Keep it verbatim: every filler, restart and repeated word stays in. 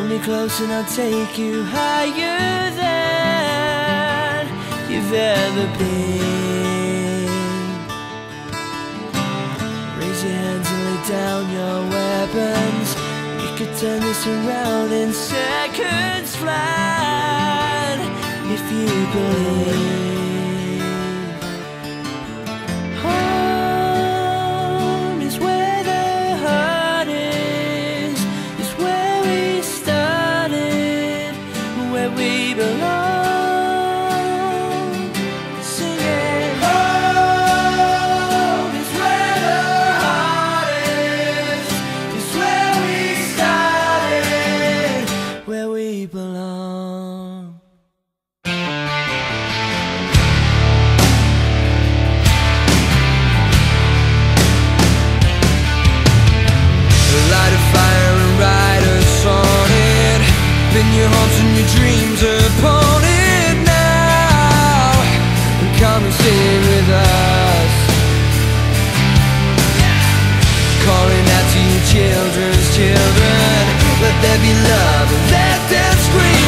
me close and I'll take you higher than you've ever been. Raise your hands and lay down your weapons. You could turn this around in seconds flat if you believe. Home is where the heart is, is where we started, where we belong. Sing it. Home is where the heart is, is where we started, where we belong. Light a fire and ride us on it. Pin your hopes and your dreams upon it now, and come and sing with us. Calling out to your children's children, let there be love and let them scream.